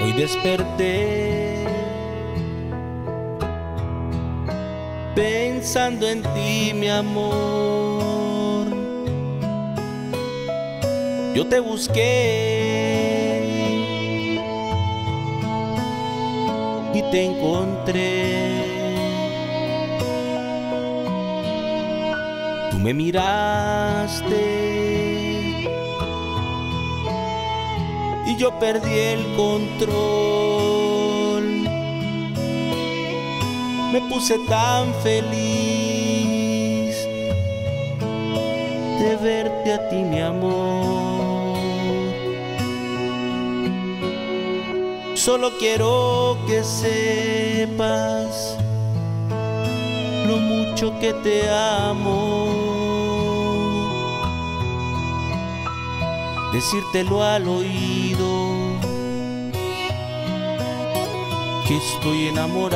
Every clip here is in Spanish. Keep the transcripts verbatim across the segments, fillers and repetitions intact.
Hoy desperté pensando en ti, mi amor. Yo te busqué y te encontré. Tú me miraste y yo perdí el control. Me puse tan feliz de verte a ti, mi amor. Solo quiero que sepas lo mucho que te amo. Decírtelo al oído que estoy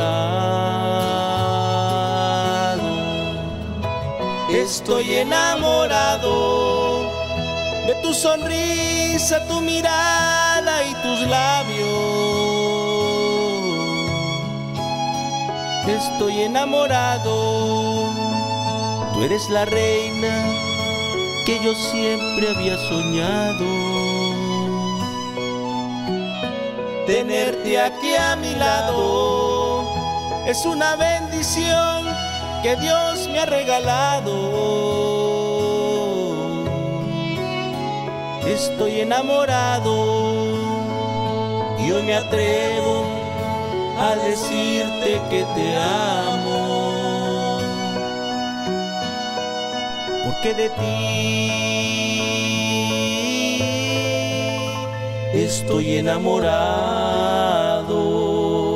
enamorado. Estoy enamorado de tu sonrisa, tu mirada y tus labios. Estoy enamorado, tú eres la reina que yo siempre había soñado. Tenerte aquí a mi lado es una bendición que Dios me ha regalado. Estoy enamorado y hoy me atrevo a decirte que te amo, porque de ti estoy enamorado.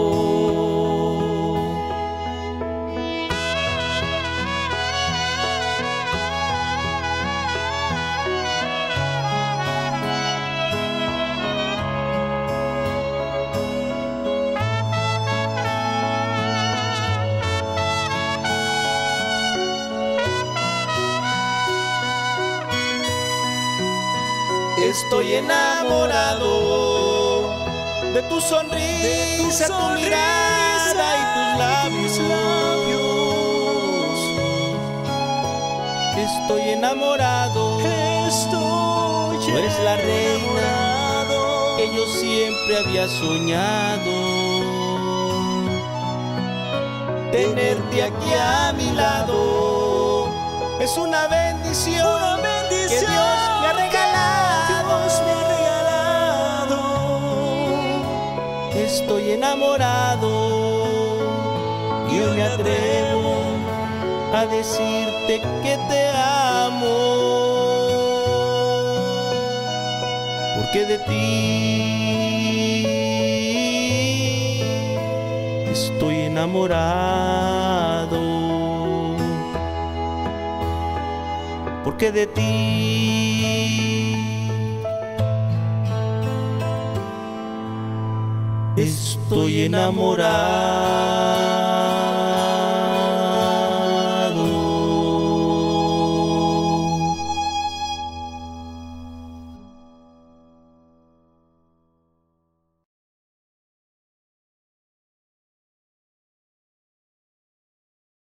Estoy enamorado de tu sonrisa, de tu, sonrisa, tu mirada y tus labios. Estoy enamorado, Estoy tú eres la reina que yo siempre había soñado. Tenerte aquí a mi lado es una bendición, una bendición que Dios me ha regalado. Me ha regalado. Estoy enamorado y hoy me atrevo a decirte que te amo, porque de ti estoy enamorado, porque de ti estoy enamorado.